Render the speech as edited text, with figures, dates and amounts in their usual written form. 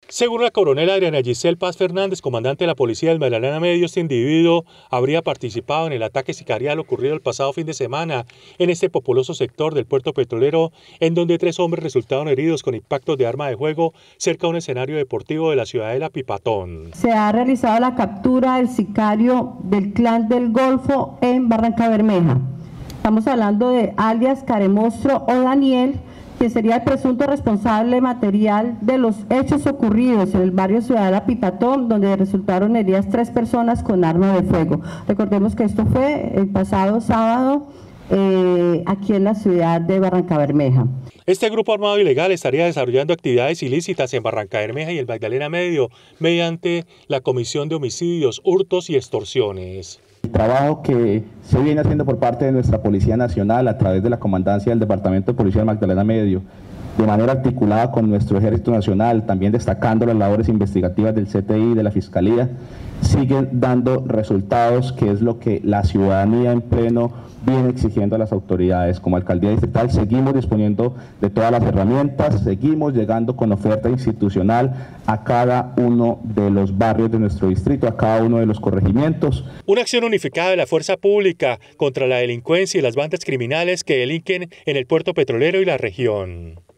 Según la coronel Adriana Giselle Paz Fernández, comandante de la Policía del Magdalena Medio, este individuo habría participado en el ataque sicarial ocurrido el pasado fin de semana en este populoso sector del puerto petrolero, en donde 3 hombres resultaron heridos con impactos de arma de fuego cerca de un escenario deportivo de la ciudadela Pipatón. Se ha realizado la captura del sicario del Clan del Golfo en Barrancabermeja. Estamos hablando de alias Caremostro o Daniel, que sería el presunto responsable material de los hechos ocurridos en el barrio Ciudadela Pipatón, donde resultaron heridas 3 personas con arma de fuego. Recordemos que esto fue el pasado sábado aquí en la ciudad de Barrancabermeja. Este grupo armado ilegal estaría desarrollando actividades ilícitas en Barrancabermeja y el Magdalena Medio mediante la comisión de homicidios, hurtos y extorsiones. El trabajo que se viene haciendo por parte de nuestra Policía Nacional a través de la Comandancia del Departamento de Policía del Magdalena Medio, de manera articulada con nuestro Ejército Nacional, también destacando las labores investigativas del CTI y de la Fiscalía, siguen dando resultados, que es lo que la ciudadanía en pleno viene exigiendo a las autoridades. Como Alcaldía Distrital seguimos disponiendo de todas las herramientas, seguimos llegando con oferta institucional a cada uno de los barrios de nuestro distrito, a cada uno de los corregimientos. Una acción unificada de la fuerza pública contra la delincuencia y las bandas criminales que delinquen en el puerto petrolero y la región.